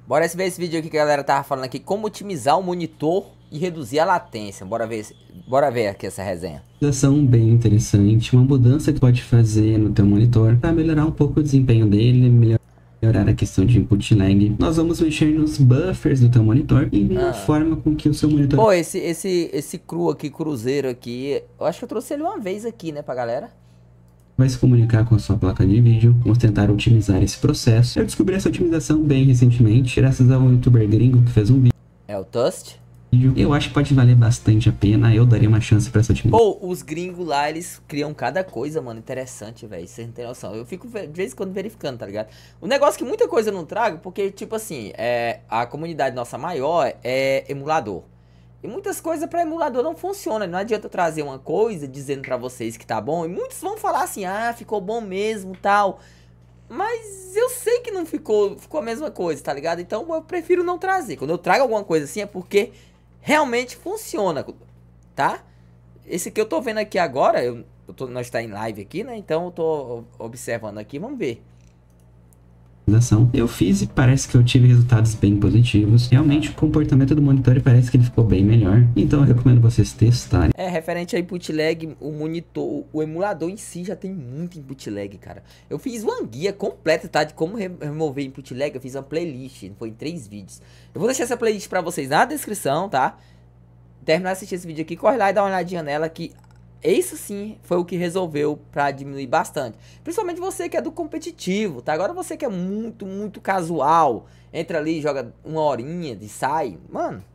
Bora ver esse vídeo aqui que a galera tava falando aqui, como otimizar o monitor e reduzir a latência. Bora ver aqui essa resenha. Ação bem interessante, uma mudança que pode fazer no teu monitor para melhorar um pouco o desempenho dele, melhorar a questão de input lag. Nós vamos mexer nos buffers do teu monitor e na forma com que o seu monitor... Pô, esse cru aqui, cruzeiro aqui, eu acho que eu trouxe ele uma vez aqui, né, pra galera. Vai se comunicar com a sua placa de vídeo. Vamos tentar otimizar esse processo. Eu descobri essa otimização bem recentemente, graças a um youtuber gringo que fez um vídeo. É o Tust? Eu acho que pode valer bastante a pena. Eu daria uma chance pra essa otimização. Pô, os gringos lá, eles criam cada coisa, mano, interessante, velho. Você não tem noção. Eu fico de vez em quando verificando, tá ligado? O negócio que muita coisa eu não trago, porque, tipo assim, a comunidade nossa maior é emulador. E muitas coisas pra emulador não funcionam. Não adianta eu trazer uma coisa dizendo pra vocês que tá bom. E muitos vão falar assim, ah, ficou bom mesmo, tal. Mas eu sei que não ficou a mesma coisa, tá ligado? Então eu prefiro não trazer. Quando eu trago alguma coisa assim é porque realmente funciona, tá? Esse que eu tô vendo aqui agora, nós tá em live aqui, né? Então eu tô observando aqui, vamos ver. Eu fiz e parece que eu tive resultados bem positivos. Realmente o comportamento do monitor parece que ele ficou bem melhor. Então eu recomendo vocês testarem. Referente a input lag, o monitor, o emulador em si já tem muito input lag, cara. Eu fiz uma guia completa, tá? De como remover input lag. Eu fiz uma playlist, foi em 3 vídeos. Eu vou deixar essa playlist pra vocês na descrição, tá? Terminar de assistir esse vídeo aqui, corre lá e dá uma olhadinha nela que... Isso sim foi o que resolveu pra diminuir bastante. Principalmente você que é do competitivo, tá? Agora você que é muito casual, entra ali, joga uma horinha e sai. Mano,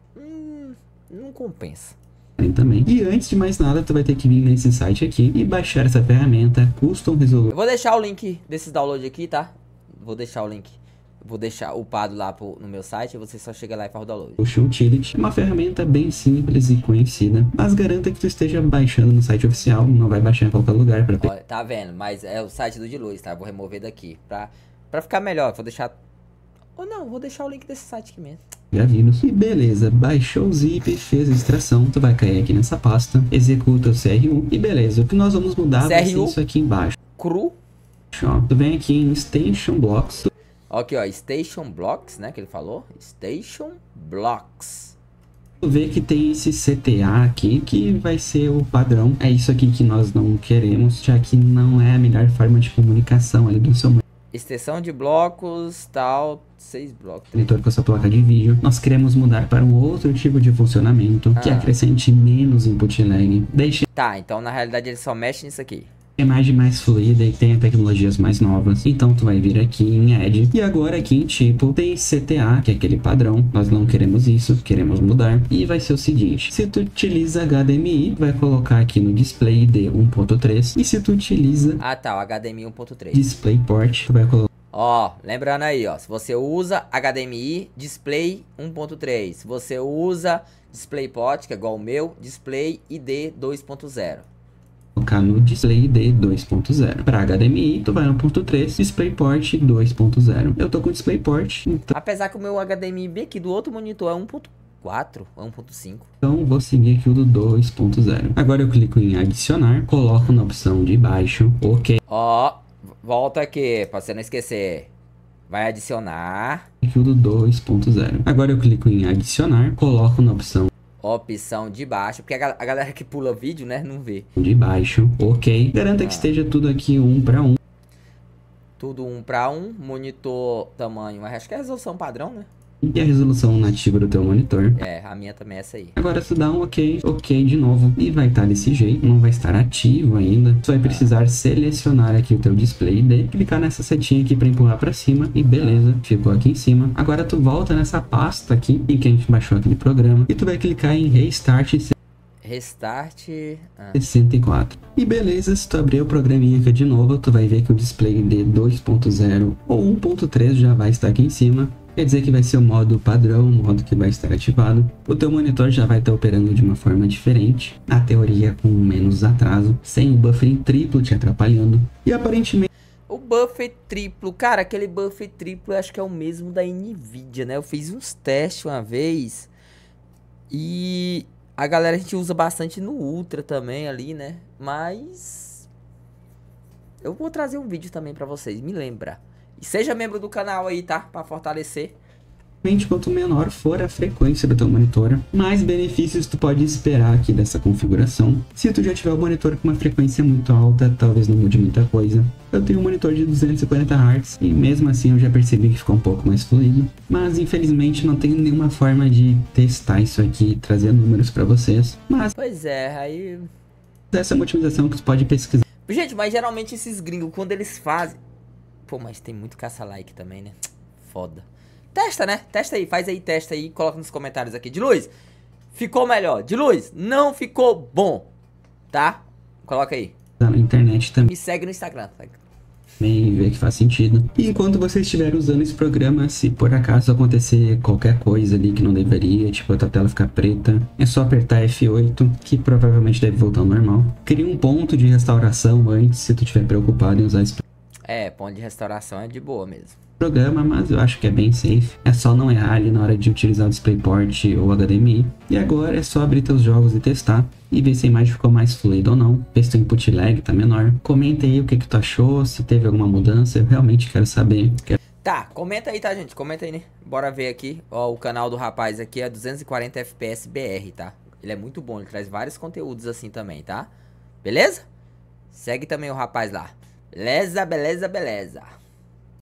não compensa. Também. E antes de mais nada, tu vai ter que vir nesse site aqui e baixar essa ferramenta Custom Resolution. Eu vou deixar o link desses downloads aqui, tá? Vou deixar o link. Vou deixar upado lá no meu site, você só chega lá e faz o download. Utility, uma ferramenta bem simples e conhecida, mas garanta que tu esteja baixando no site oficial, não vai baixar em qualquer lugar para Olha, tá vendo? Mas é o site do Diluz, tá? Vou remover daqui pra ficar melhor. Vou deixar... Ou não, vou deixar o link desse site aqui mesmo. Vírus. E beleza, baixou o zip, fez a extração, tu vai cair aqui nessa pasta, executa o CRU e beleza, o que nós vamos mudar vai ser isso aqui embaixo. Cru. Ó, tu vem aqui em Station Blocks. Aqui, ó, Station Blocks, né, que ele falou. Station Blocks. Tu vê que tem esse CTA aqui, que vai ser o padrão. É isso aqui que nós não queremos, já que não é a melhor forma de comunicação ali do seu extensão de blocos, tal, 6 blocos. Monitor com essa placa de vídeo. Nós queremos mudar para um outro tipo de funcionamento, que acrescente menos input lag. Tá, então na realidade ele só mexe nisso aqui. A imagem mais fluida e tem tecnologias mais novas. Então tu vai vir aqui em Add. E agora aqui em tipo tem CTA, que é aquele padrão. Nós não queremos isso, queremos mudar. E vai ser o seguinte. Se tu utiliza HDMI, vai colocar aqui no Display ID 1.3. E se tu utiliza... Ah tá, o HDMI 1.3. DisplayPort, tu vai colocar... Ó, lembrando aí, ó. Se você usa HDMI, Display 1.3. Se você usa DisplayPort, que é igual o meu, Display ID 2.0. Colocar no Display ID 2.0. Para HDMI, tu vai 1.3, DisplayPort 2.0. Eu tô com DisplayPort, então... Apesar que o meu HDMI bem aqui do outro monitor é 1.4, é 1.5. Então vou seguir aqui o do 2.0. Agora eu clico em adicionar, coloco na opção de baixo, ok. Ó, volta aqui, pra você não esquecer. Vai adicionar. Aqui o do 2.0. Agora eu clico em adicionar, coloco na opção de baixo, porque a galera que pula vídeo, né, não vê. De baixo, ok. Garanta que esteja tudo aqui 1 para 1. Tudo 1 para 1, monitor tamanho, mas acho que é a resolução padrão, né? E a resolução nativa do teu monitor. A minha também é essa aí. Agora tu dá um ok de novo. E vai estar desse jeito, não vai estar ativo ainda. Tu vai precisar selecionar aqui o teu display ID, clicar nessa setinha aqui para empurrar para cima e beleza, ficou aqui em cima. Agora tu volta nessa pasta aqui em que a gente baixou aquele programa e tu vai clicar em Restart 64. E beleza, se tu abrir o programinha aqui de novo, tu vai ver que o display ID 2.0 ou 1.3 já vai estar aqui em cima. Quer dizer que vai ser o modo padrão, o modo que vai estar ativado. O teu monitor já vai estar operando de uma forma diferente, na teoria com menos atraso, sem o buffering triplo te atrapalhando. E aparentemente... O buffer triplo, cara, aquele buffer triplo eu acho que é o mesmo da Nvidia, né? Eu fiz uns testes uma vez e a galera a gente usa bastante no Ultra também ali, né? Mas eu vou trazer um vídeo também pra vocês, me lembra. E seja membro do canal aí, tá? Pra fortalecer. Quanto menor for a frequência do teu monitor, mais benefícios tu pode esperar aqui dessa configuração. Se tu já tiver o monitor com uma frequência muito alta, talvez não mude muita coisa. Eu tenho um monitor de 250 Hz e mesmo assim eu já percebi que ficou um pouco mais fluido, mas infelizmente não tenho nenhuma forma de testar isso aqui e trazer números para vocês. Mas pois é, aí... essa é uma otimização que tu pode pesquisar. Gente, mas geralmente esses gringos, quando eles fazem... Pô, mas tem muito caça-like também, né? Foda. Testa, né? Testa aí, faz aí, testa aí, coloca nos comentários aqui. De Luz, ficou melhor. De Luz, não ficou bom. Tá? Coloca aí. Na internet também. Me segue no Instagram. Ver que faz sentido. E enquanto você estiver usando esse programa, se por acaso acontecer qualquer coisa ali que não deveria, tipo a tua tela ficar preta, é só apertar F8, que provavelmente deve voltar ao normal. Cria um ponto de restauração antes, se tu estiver preocupado em usar esse ponto de restauração é de boa mesmo. Programa, mas eu acho que é bem safe. É só não errar ali na hora de utilizar o DisplayPort ou HDMI. E agora é só abrir teus jogos e testar e ver se a imagem ficou mais fluida ou não, ver se o input lag tá menor. Comenta aí o que tu achou, se teve alguma mudança, eu realmente quero saber. Tá, comenta aí, tá, gente? Comenta aí, né? Bora ver aqui. Ó, o canal do rapaz aqui é 240 FPS BR, tá? Ele é muito bom, ele traz vários conteúdos assim também, tá? Beleza? Segue também o rapaz lá. Beleza, beleza, beleza.